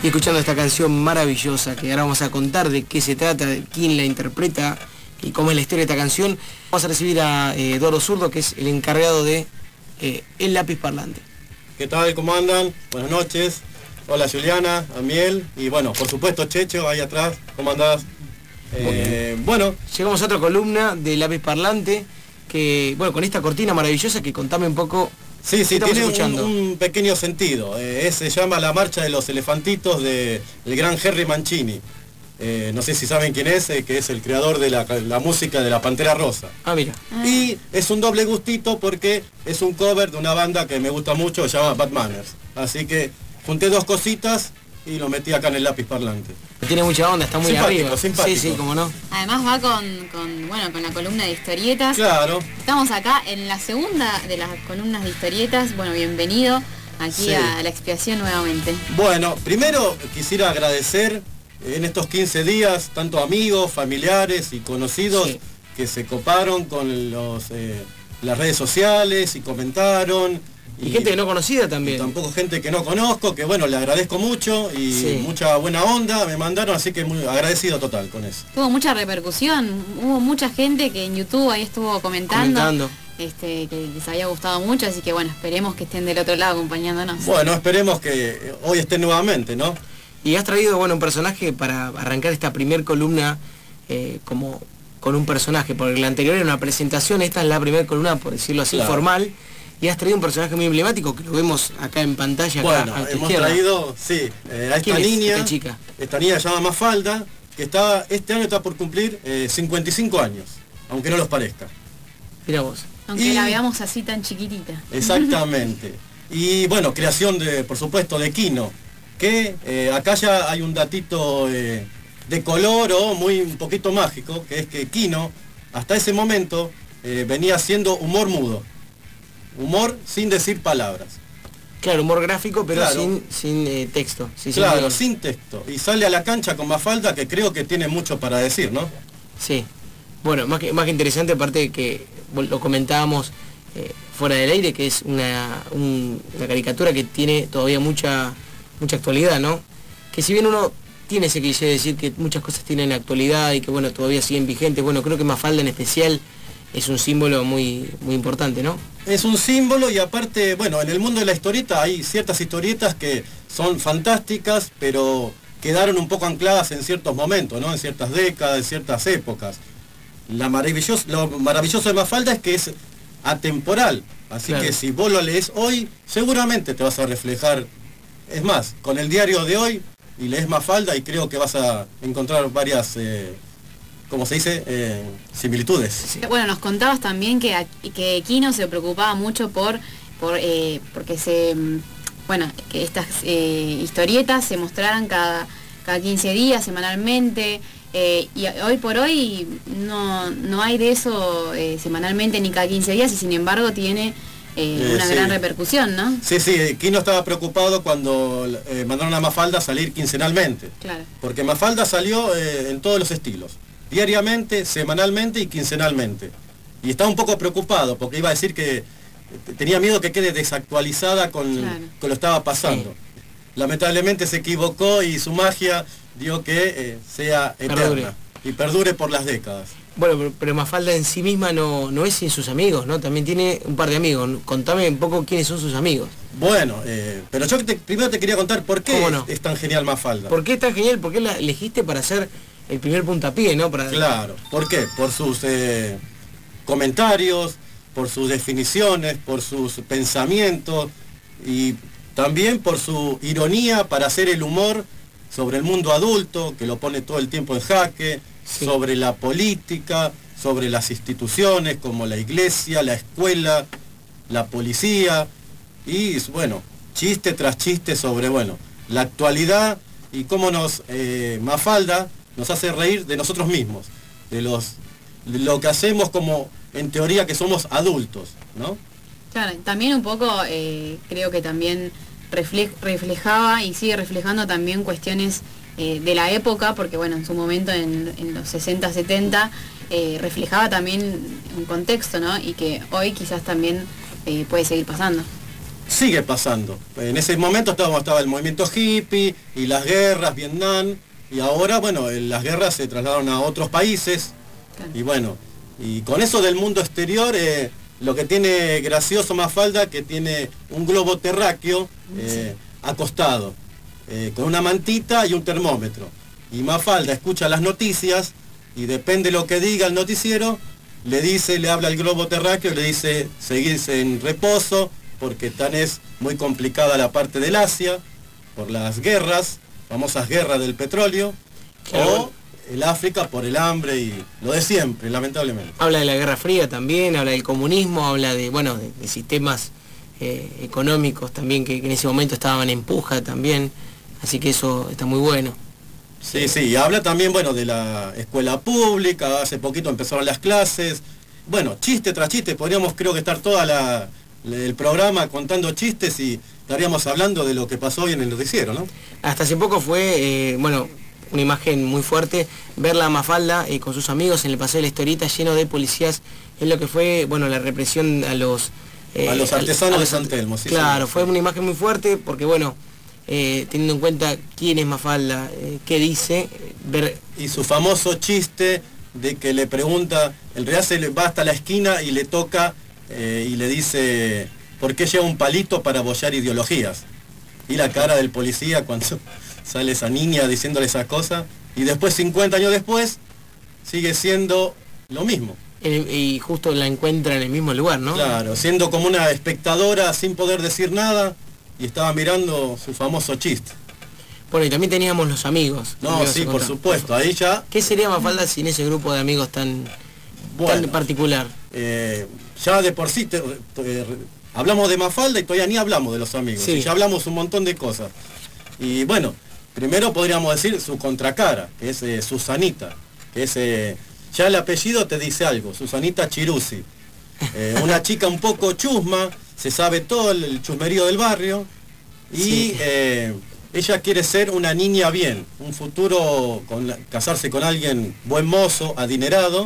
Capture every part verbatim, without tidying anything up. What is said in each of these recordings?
y escuchando esta canción maravillosa que ahora vamos a contar de qué se trata, de quién la interpreta y cómo es la historia de esta canción. Vamos a recibir a eh, Doro Zurdo, que es el encargado de eh, El Lápiz Parlante. ¿Qué tal? ¿Cómo andan? Buenas noches. Hola Juliana, Amiel y bueno, por supuesto Checho, ahí atrás. ¿Cómo andás? Eh, bueno. Llegamos a otra columna de Lápiz Parlante, que bueno, con esta cortina maravillosa, que contame un poco. Sí, sí, tiene un, un pequeño sentido. Eh, es, se llama La Marcha de los Elefantitos de el gran Henry Mancini. Eh, no sé si saben quién es, eh, que es el creador de la, la música de la Pantera Rosa. Ah, mira. Ah. Y es un doble gustito porque es un cover de una banda que me gusta mucho, se llama Bad Manners. Así que junté dos cositas y lo metí acá en el Lápiz Parlante. Tiene mucha onda, está muy simpático, arriba. Simpático. Sí, sí, cómo no. Además va con, con, bueno, con la columna de historietas. Claro. Estamos acá en la segunda de las columnas de historietas. Bueno, bienvenido aquí sí. a La Expiación nuevamente. Bueno, primero quisiera agradecer en estos quince días tanto amigos, familiares y conocidos sí. que se coparon con los, eh, las redes sociales y comentaron. Y, y gente que no conocida también. Tampoco gente que no conozco, que bueno, le agradezco mucho y sí. mucha buena onda me mandaron, así que muy agradecido total con eso. Tuvo mucha repercusión, hubo mucha gente que en YouTube ahí estuvo comentando, comentando. Este, que les había gustado mucho, así que bueno, esperemos que estén del otro lado acompañándonos. Bueno, esperemos que hoy estén nuevamente, ¿no? Y has traído, bueno, un personaje para arrancar esta primer columna eh, como con un personaje, porque la anterior era una presentación, esta es la primera columna, por decirlo así, claro. formal. Y has traído un personaje muy emblemático, que lo vemos acá en pantalla. Bueno, acá, hemos traído, sí, eh, a esta niña, esta chica? Esta niña se llama Mafalda, que está, este año está por cumplir eh, cincuenta y cinco años, aunque no los parezca. Mira vos. Aunque y, la veamos así tan chiquitita. Exactamente. Y bueno, creación de, por supuesto, de Kino, que eh, acá ya hay un datito eh, de color o muy un poquito mágico, que es que Kino, hasta ese momento, eh, venía haciendo humor mudo. Humor sin decir palabras. Claro, humor gráfico, pero claro. sin, sin eh, texto. Sí, claro, sin, sin texto. Y sale a la cancha con Mafalda, que creo que tiene mucho para decir, ¿no? Sí. Bueno, más que, más que interesante, aparte de que lo comentábamos eh, fuera del aire, que es una, un, una caricatura que tiene todavía mucha, mucha actualidad, ¿no? Que si bien uno tiene ese cliché de decir que muchas cosas tienen actualidad y que bueno, todavía siguen vigentes, bueno, creo que Mafalda en especial es un símbolo muy, muy importante, ¿no? Es un símbolo y aparte, bueno, en el mundo de la historieta hay ciertas historietas que son fantásticas, pero quedaron un poco ancladas en ciertos momentos, ¿no? En ciertas décadas, en ciertas épocas. La maravilloso, lo maravilloso de Mafalda es que es atemporal, así claro. que si vos lo lees hoy, seguramente te vas a reflejar. Es más, con el diario de hoy, y lees Mafalda y creo que vas a encontrar varias... Eh, como se dice, eh, similitudes. Sí. Bueno, nos contabas también que, que Kino se preocupaba mucho por, por eh, porque se, bueno, que estas eh, historietas se mostraran cada, cada quince días, semanalmente, eh, y hoy por hoy no, no hay de eso eh, semanalmente ni cada quince días, y sin embargo tiene eh, eh, una sí. gran repercusión, ¿no? Sí, sí, Kino estaba preocupado cuando eh, mandaron a Mafalda a salir quincenalmente. Claro. Porque Mafalda salió eh, en todos los estilos. Diariamente, semanalmente y quincenalmente. Y estaba un poco preocupado porque iba a decir que tenía miedo que quede desactualizada con, claro. con lo que estaba pasando. Sí. Lamentablemente se equivocó y su magia dio que eh, sea eterna perdure. y perdure por las décadas. Bueno, pero, pero Mafalda en sí misma no, no es sin sus amigos, ¿no? También tiene un par de amigos. Contame un poco quiénes son sus amigos. Bueno, eh, pero yo te, primero te quería contar por qué no? es, es tan genial Mafalda. ¿Por qué es tan genial? ¿Por qué la elegiste para hacer el primer puntapié, ¿no? Para... Claro, ¿por qué? Por sus eh, comentarios, por sus definiciones, por sus pensamientos y también por su ironía para hacer el humor sobre el mundo adulto, que lo pone todo el tiempo en jaque, sí. sobre la política, sobre las instituciones como la iglesia, la escuela, la policía y bueno, chiste tras chiste sobre, bueno, la actualidad y cómo nos, eh, Mafalda, nos hace reír de nosotros mismos, de, los, de lo que hacemos como, en teoría, que somos adultos, ¿no? Claro, también un poco, eh, creo que también refle reflejaba y sigue reflejando también cuestiones eh, de la época, porque bueno, en su momento, en, en los sesenta, setenta, eh, reflejaba también un contexto, ¿no? Y que hoy quizás también eh, puede seguir pasando. sigue pasando. En ese momento estaba, estaba el movimiento hippie y las guerras, Vietnam, y ahora, bueno, las guerras se trasladaron a otros países, claro. Y bueno, y con eso del mundo exterior, eh, lo que tiene gracioso Mafalda, que tiene un globo terráqueo eh, acostado, eh, con una mantita y un termómetro. Y Mafalda escucha las noticias y depende de lo que diga el noticiero, le dice, le habla al globo terráqueo, le dice seguirse en reposo, porque tan es muy complicada la parte del Asia, por las guerras, famosas guerras del petróleo, claro. O el África por el hambre y lo de siempre, lamentablemente. Habla de la Guerra Fría también, habla del comunismo, habla de, bueno, de, de sistemas eh, económicos también que, que en ese momento estaban en puja también, así que eso está muy bueno. Sí, sí, y habla también, bueno, de la escuela pública, hace poquito empezaron las clases, bueno, chiste tras chiste, podríamos creo que estar toda la, el programa contando chistes y estaríamos hablando de lo que pasó hoy en el noticiero, ¿no? Hasta hace poco fue, eh, bueno, una imagen muy fuerte, verla a Mafalda eh, con sus amigos en el Paseo de la Historieta lleno de policías, es lo que fue, bueno, la represión a los... Eh, a los artesanos a, a los, de San Telmo, sí. Claro, sí, fue sí. Una imagen muy fuerte porque, bueno, eh, teniendo en cuenta quién es Mafalda, eh, qué dice, ver... Y su famoso chiste de que le pregunta, el real se le va hasta la esquina y le toca eh, y le dice, ¿por qué lleva un palito para apoyar ideologías? Y la cara del policía cuando sale esa niña diciéndole esas cosas, y después, cincuenta años después, sigue siendo lo mismo. Y justo la encuentra en el mismo lugar, ¿no? Claro, siendo como una espectadora sin poder decir nada, y estaba mirando su famoso chiste. Bueno, y también teníamos los amigos. No, sí, por supuesto, ahí ya... ¿Qué sería Mafalda sin ese grupo de amigos tan, bueno, tan particular? Eh, ya de por sí, te, te, hablamos de Mafalda y todavía ni hablamos de los amigos. Sí. Y ya hablamos un montón de cosas. Y bueno, primero podríamos decir su contracara, que es eh, Susanita, que es... Eh, ya el apellido te dice algo, Susanita Chirusi. Eh, una chica un poco chusma, se sabe todo el chusmerío del barrio, y sí. eh, ella quiere ser una niña bien, un futuro, con la, casarse con alguien buen mozo, adinerado,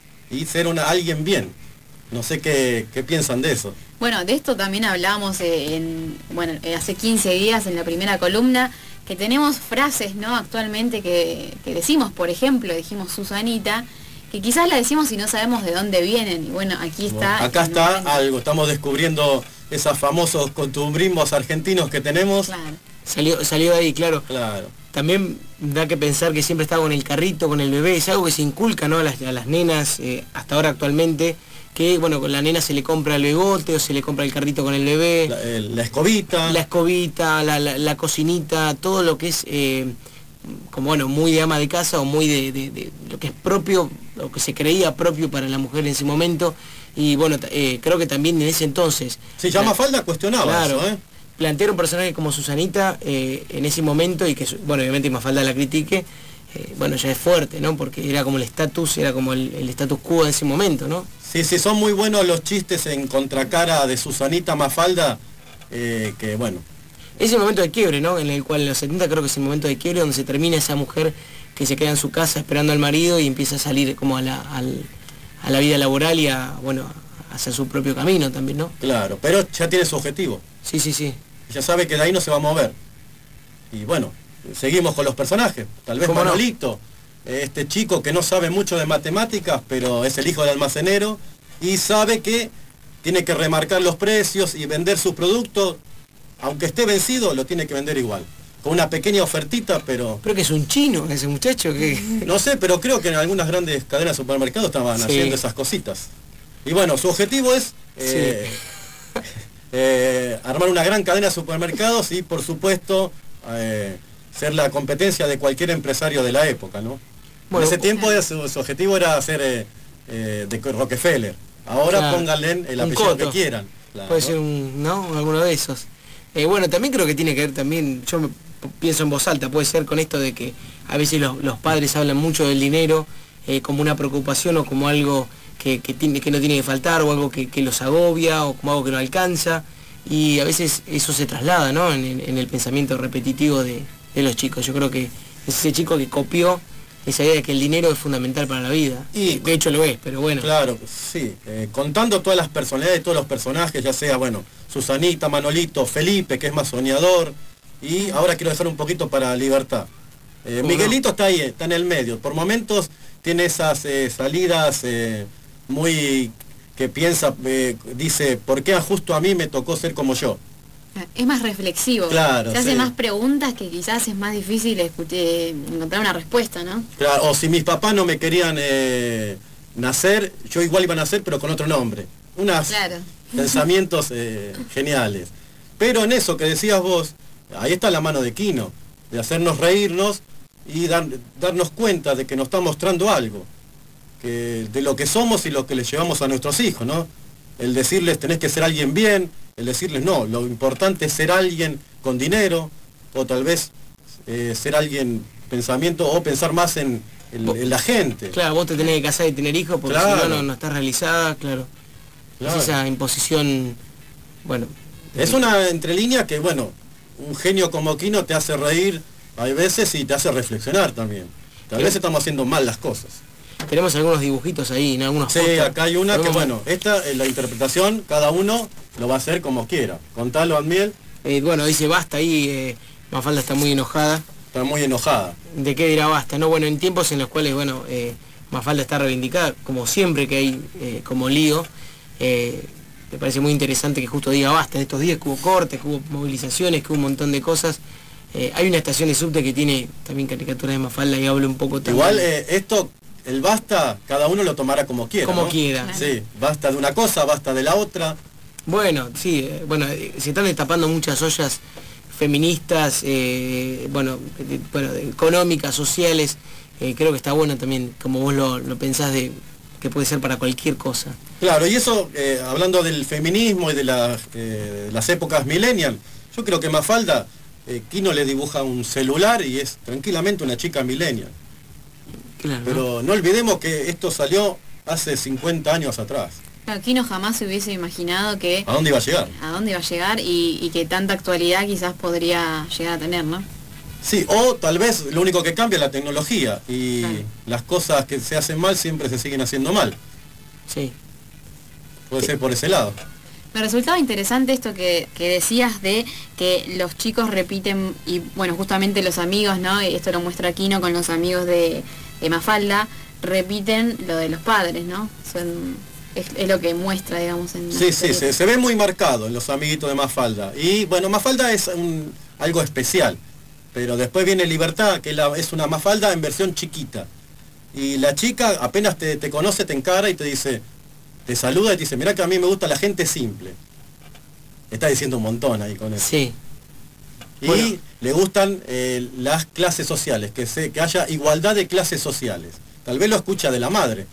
y ser una, alguien bien. No sé qué, qué piensan de eso. Bueno, de esto también hablamos en, bueno, hace quince días en la primera columna, que tenemos frases, ¿no? Actualmente que, que decimos, por ejemplo, dijimos Susanita, que quizás la decimos y no sabemos de dónde vienen, y bueno, aquí está... Bueno, acá está algo, estamos descubriendo esos famosos costumbrismos argentinos que tenemos. Claro. Salió, salió de ahí, claro. Claro. También da que pensar que siempre está con el carrito, con el bebé, es algo que se inculca, ¿no? a, las, a las nenas, eh, hasta ahora actualmente, que bueno, con la nena se le compra el begote o se le compra el carrito con el bebé. La, el, la escobita. La escobita, la, la, la cocinita, todo lo que es... Eh, como bueno, muy de ama de casa o muy de, de, de lo que es propio, lo que se creía propio para la mujer en ese momento, y bueno, eh, creo que también en ese entonces... Sí, ya Mafalda cuestionaba claro, eso, ¿eh? Plantear un personaje como Susanita eh, en ese momento, y que, bueno, obviamente Mafalda la critique, eh, bueno, ya es fuerte, ¿no? Porque era como el estatus, era como el, el status quo de ese momento, ¿no? Sí, sí, son muy buenos los chistes en contracara de Susanita Mafalda, eh, que bueno... Es el momento de quiebre, ¿no? En el cual en los setenta creo que es el momento de quiebre donde se termina esa mujer que se queda en su casa esperando al marido y empieza a salir como a la, al, a la vida laboral y a, bueno, a hacer su propio camino también, ¿no? Claro, pero ya tiene su objetivo. Sí, sí, sí. Ya sabe que de ahí no se va a mover. Y bueno, seguimos con los personajes. Tal vez Manolito, no? Este chico que no sabe mucho de matemáticas, pero es el hijo del almacenero y sabe que tiene que remarcar los precios y vender sus productos. Aunque esté vencido, lo tiene que vender igual. Con una pequeña ofertita, pero... Pero que es un chino ese muchacho, que... No sé, pero creo que en algunas grandes cadenas de supermercados estaban sí. haciendo esas cositas. Y bueno, su objetivo es eh, sí. eh, armar una gran cadena de supermercados y, por supuesto, eh, ser la competencia de cualquier empresario de la época, ¿no? Bueno, en ese tiempo su, su objetivo era ser eh, eh, de Rockefeller. Ahora claro. pónganle el apellido que quieran. Claro. Puede ser un, ¿no? Alguno de esos. Eh, bueno, también creo que tiene que ver también, yo me, pienso en voz alta, puede ser con esto de que a veces los, los padres hablan mucho del dinero eh, como una preocupación o como algo que, que, tiene, que no tiene que faltar o algo que, que los agobia o como algo que no alcanza, y a veces eso se traslada, ¿no? en, en el pensamiento repetitivo de, de los chicos. Yo creo que es ese chico que copió esa idea de que el dinero es fundamental para la vida. Y, de hecho lo es, pero bueno. Claro, sí. Eh, contando todas las personalidades, todos los personajes, ya sea, bueno, Susanita, Manolito, Felipe, que es más soñador, y ahora quiero dejar un poquito para Libertad. Eh, Miguelito no? está ahí, está en el medio. Por momentos tiene esas eh, salidas eh, muy... que piensa, eh, dice, ¿por qué justo a mí me tocó ser como yo? Es más reflexivo, claro, se hace sí. más preguntas que quizás es más difícil eh, encontrar una respuesta, ¿no? Claro, o si mis papás no me querían eh, nacer, yo igual iba a nacer pero con otro nombre. Unos claro. pensamientos eh, geniales. Pero en eso que decías vos, ahí está la mano de Quino, de hacernos reírnos y dar, darnos cuenta de que nos está mostrando algo, que, de lo que somos y lo que les llevamos a nuestros hijos, ¿no? El decirles tenés que ser alguien bien, el decirles no, lo importante es ser alguien con dinero, o tal vez eh, ser alguien pensamiento, o pensar más en, en, en la gente. Claro, vos te tenés que casar y tener hijos porque claro. si no, no, no estás realizada, claro. claro. Es esa imposición, bueno. Es una entrelínea que, bueno, un genio como Quino te hace reír, hay veces, y te hace reflexionar también. Tal vez estamos haciendo mal las cosas. Tenemos algunos dibujitos ahí, ¿no? Algunos sí, póster. Acá hay una que, Podemos... bueno, esta es la interpretación, cada uno lo va a hacer como quiera. Contalo, Admiel. Eh, bueno, dice basta ahí, eh, Mafalda está muy enojada. Está muy enojada. ¿De qué dirá basta? No, bueno, en tiempos en los cuales, bueno, eh, Mafalda está reivindicada, como siempre que hay eh, como lío, eh, me parece muy interesante que justo diga basta. En estos días que hubo cortes, que hubo movilizaciones, que hubo un montón de cosas. Eh, hay una estación de subte que tiene también caricaturas de Mafalda y hablo un poco también. Igual eh, esto, el basta, cada uno lo tomará como quiera. Como ¿no? quiera. Sí, basta de una cosa, basta de la otra. Bueno, sí, eh, bueno, eh, se están destapando muchas ollas feministas, eh, bueno, de, bueno, de económicas, sociales. Eh, creo que está bueno también, como vos lo, lo pensás, de que puede ser para cualquier cosa. Claro, y eso, eh, hablando del feminismo y de la, eh, las épocas millennial, yo creo que Mafalda, eh, Quino le dibuja un celular y es tranquilamente una chica millennial. Claro, pero no, no olvidemos que esto salió hace cincuenta años atrás. Claro, Quino jamás se hubiese imaginado que... ¿A dónde iba a llegar? A dónde iba a llegar y, y que tanta actualidad quizás podría llegar a tener, ¿no? Sí, o tal vez lo único que cambia es la tecnología y claro. las cosas que se hacen mal siempre se siguen haciendo mal. Sí. Puede sí. ser por ese lado. Me resultaba interesante esto que, que decías de que los chicos repiten, y bueno, justamente los amigos, ¿no? Y esto lo muestra Quino con los amigos de, de Mafalda, repiten lo de los padres, ¿no? Son, es, es lo que muestra, digamos, en... Sí, sí, se, se ve muy marcado en los amiguitos de Mafalda. Y bueno, Mafalda es un, algo especial, pero después viene Libertad, que la, es una Mafalda en versión chiquita. Y la chica apenas te, te conoce, te encara y te dice, te saluda y te dice, mirá que a mí me gusta la gente simple. Está diciendo un montón ahí con eso. Sí. Y bueno. le gustan eh, las clases sociales, que, se, que haya igualdad de clases sociales. Tal vez lo escucha de la madre.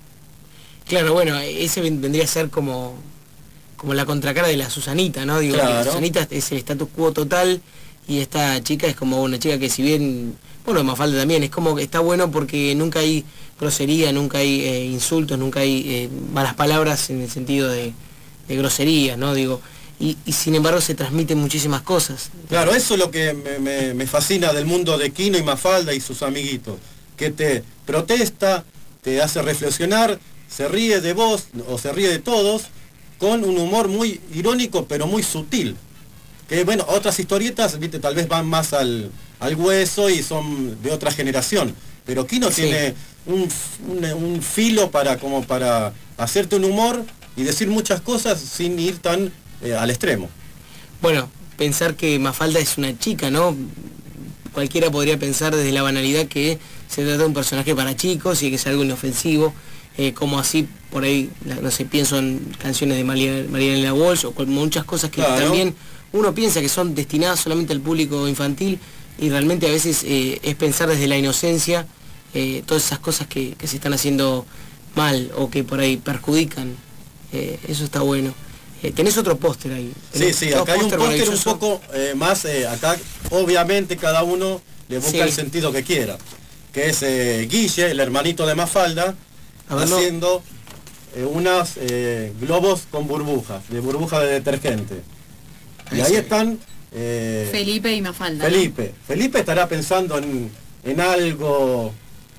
Claro, bueno, ese vendría a ser como, como la contracara de la Susanita, ¿no? Digo, claro. La Susanita es el status quo total y esta chica es como una chica que si bien, bueno, Mafalda también, es como que está bueno porque nunca hay grosería, nunca hay eh, insultos, nunca hay eh, malas palabras en el sentido de, de grosería, ¿no? Digo, y, y sin embargo se transmiten muchísimas cosas. Claro, eso es lo que me, me, me fascina del mundo de Quino y Mafalda y sus amiguitos, que te protesta, te hace reflexionar, se ríe de vos o se ríe de todos con un humor muy irónico pero muy sutil. Que bueno, otras historietas, viste, tal vez van más al, al hueso y son de otra generación, pero Quino sí. tiene un, un, un filo para como para hacerte un humor y decir muchas cosas sin ir tan eh, al extremo. Bueno, pensar que Mafalda es una chica, ¿no? Cualquiera podría pensar desde la banalidad que se trata de un personaje para chicos y que es algo inofensivo. Eh, como así, por ahí, no sé, pienso en canciones de Marianela Walsh o con muchas cosas que claro. también uno piensa que son destinadas solamente al público infantil y realmente a veces eh, es pensar desde la inocencia eh, todas esas cosas que, que se están haciendo mal o que por ahí perjudican. Eh, eso está bueno. Eh, tenés otro póster ahí. Sí, sí, acá hay un póster un poco eh, más, eh, acá obviamente cada uno le busca sí. el sentido que quiera, que es eh, Guille, el hermanito de Mafalda, haciendo eh, unos eh, globos con burbujas, de burbuja de detergente. Y ahí están... Eh, Felipe y Mafalda. Felipe. ¿no? Felipe estará pensando en, en algo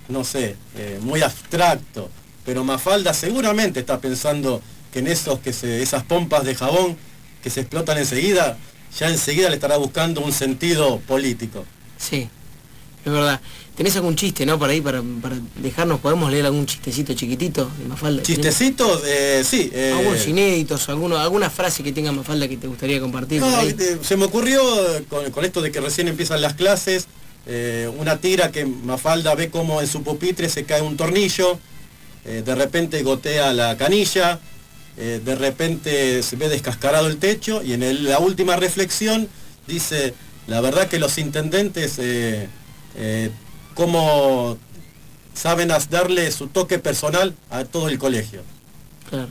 no sé, eh, muy abstracto, pero Mafalda seguramente está pensando que en esos que se, esas pompas de jabón que se explotan enseguida, ya enseguida le estará buscando un sentido político. Sí, es verdad. ¿Tenés algún chiste, no? Por ahí, para, para dejarnos, ¿podemos leer algún chistecito chiquitito de Mafalda? ¿Chistecitos? Eh, sí. Eh, algunos inéditos, alguno, alguna frase que tenga Mafalda que te gustaría compartir. No, eh, se me ocurrió, con, con esto de que recién empiezan las clases, eh, una tira que Mafalda ve como en su pupitre se cae un tornillo, eh, de repente gotea la canilla, eh, de repente se ve descascarado el techo, y en el, la última reflexión dice, la verdad que los intendentes... Eh, eh, cómo saben darle su toque personal a todo el colegio. Claro.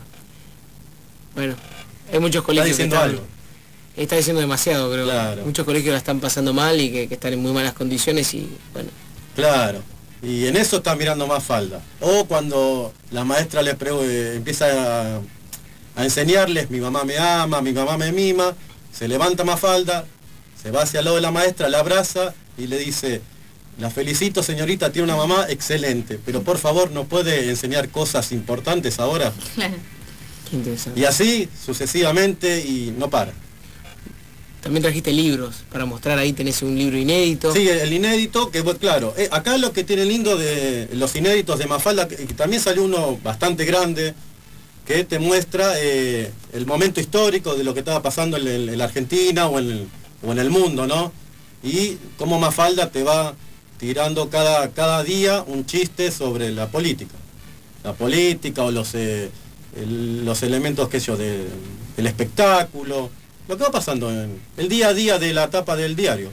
Bueno, hay muchos colegios está diciendo que están, algo. Está diciendo demasiado, creo. Claro. Muchos colegios la están pasando mal y que, que están en muy malas condiciones y bueno. Claro. Y en eso está mirando Mafalda. O cuando la maestra le eh, empieza a, a enseñarles, mi mamá me ama, mi mamá me mima, se levanta Mafalda, se va hacia el lado de la maestra, la abraza y le dice, la felicito señorita, tiene una mamá excelente, pero por favor no puede enseñar cosas importantes ahora. Claro. Qué interesante. Y así sucesivamente y no para. También trajiste libros para mostrar, ahí tenés un libro inédito. Sí, el inédito, que bueno, claro, eh, acá lo que tiene lindo de los inéditos de Mafalda, que, que también salió uno bastante grande, que te muestra eh, el momento histórico de lo que estaba pasando en, en, en la Argentina o en, el, o en el mundo, ¿no? Y cómo Mafalda te va tirando cada, cada día un chiste sobre la política. La política o los, eh, el, los elementos, qué sé yo, de, del espectáculo, lo que va pasando en el día a día de la tapa del diario.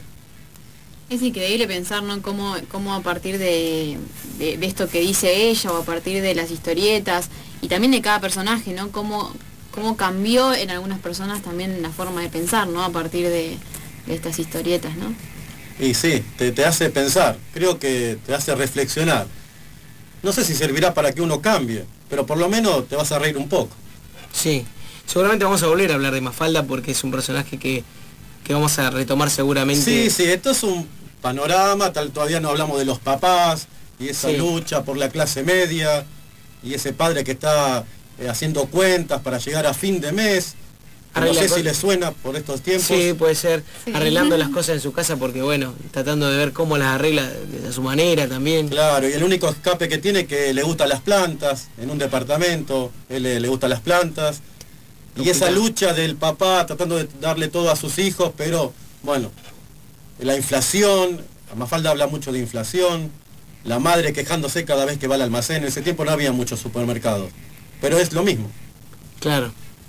Es increíble pensar, ¿no? Cómo, cómo a partir de, de, de esto que dice ella o a partir de las historietas y también de cada personaje, ¿no? Cómo, cómo cambió en algunas personas también la forma de pensar, ¿no? A partir de, de estas historietas, ¿no? Y sí, te, te hace pensar, creo que te hace reflexionar. No sé si servirá para que uno cambie, pero por lo menos te vas a reír un poco. Sí, seguramente vamos a volver a hablar de Mafalda porque es un personaje que, que vamos a retomar seguramente. Sí, sí, esto es un panorama, tal, todavía no hablamos de los papás y esa Sí. lucha por la clase media y ese padre que está eh, haciendo cuentas para llegar a fin de mes. No Arregla sé con- si le suena por estos tiempos. Sí, puede ser, Sí. arreglando las cosas en su casa porque bueno, tratando de ver cómo las arregla de, de su manera también. Claro, y el único escape que tiene es que le gustan las plantas, en un departamento, él le, le gustan las plantas. Y esa lucha del papá tratando de darle todo a sus hijos, pero bueno, la inflación, Mafalda habla mucho de inflación, la madre quejándose cada vez que va al almacén, en ese tiempo no había muchos supermercados, pero es lo mismo. Claro.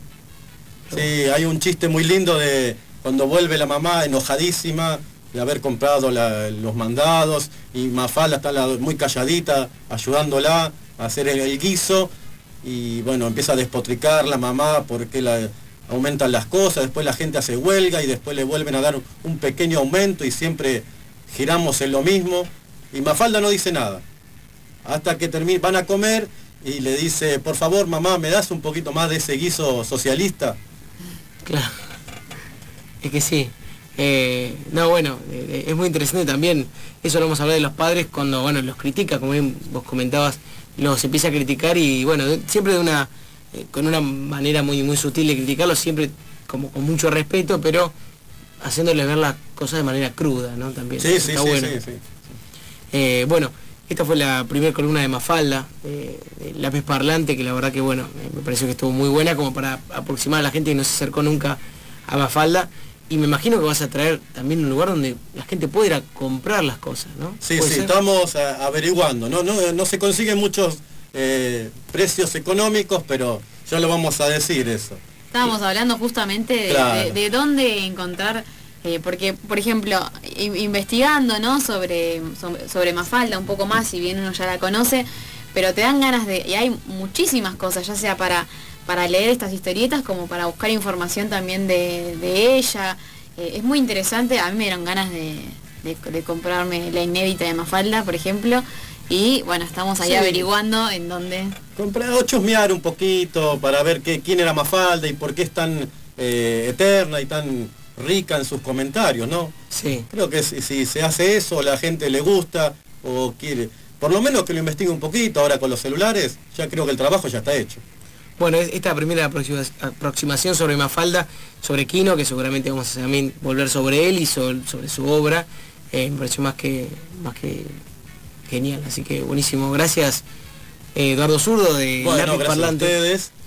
Sí, hay un chiste muy lindo de cuando vuelve la mamá enojadísima de haber comprado la- los mandados y Mafalda está la- muy calladita ayudándola a hacer el, el guiso y bueno, empieza a despotricar la mamá porque la, aumentan las cosas, después la gente hace huelga y después le vuelven a dar un pequeño aumento y siempre giramos en lo mismo y Mafalda no dice nada hasta que termina, van a comer y le dice, por favor mamá, ¿me das un poquito más de ese guiso socialista? Claro. Es que sí. Eh, no, bueno, eh, es muy interesante también, eso lo vamos a hablar de los padres cuando, bueno, los critica, como bien vos comentabas, los empieza a criticar y, bueno, de- siempre de una, eh, con una manera muy, muy sutil de criticarlos, siempre como con mucho respeto, pero haciéndoles ver las cosas de manera cruda, ¿no? También. Sí, Eso sí, está sí, bueno. sí, sí. Eh, bueno, esta fue la primera columna de Mafalda, eh, de Lápiz Parlante, que la verdad que bueno, eh, me pareció que estuvo muy buena como para aproximar a la gente que no se acercó nunca a Mafalda. Y me imagino que vas a traer también un lugar donde la gente pueda ir a comprar las cosas, ¿no? Sí, ¿Puede sí, ser? estamos a- averiguando, no, no, no se consiguen muchos eh, precios económicos, pero ya lo vamos a decir eso. Estábamos hablando justamente de, Claro. de- de dónde encontrar, eh, porque, por ejemplo, in- investigando, ¿no? sobre, sobre, sobre Mafalda un poco más, si bien uno ya la conoce, pero te dan ganas de, y hay muchísimas cosas, ya sea para, para leer estas historietas como para buscar información también de, de ella. Eh, es muy interesante, a mí me dieron ganas de, de- de comprarme la inédita de Mafalda, por ejemplo, y bueno, estamos ahí Sí. averiguando en dónde... Comprar o chusmear un poquito para ver qué, quién era Mafalda y por qué es tan eh, eterna y tan rica en sus comentarios, ¿no? Sí, Creo que si, si se hace eso, la gente le gusta o quiere, por lo menos que lo investigue un poquito ahora con los celulares, ya creo que el trabajo ya está hecho. Bueno, esta primera aproximación sobre Mafalda, sobre Quino, que seguramente vamos a también volver sobre él y sobre, sobre su obra, eh, me pareció más que, más que genial, así que buenísimo. Gracias, eh, Eduardo Zurdo de Bueno, Lápiz gracias Parlante. a ustedes.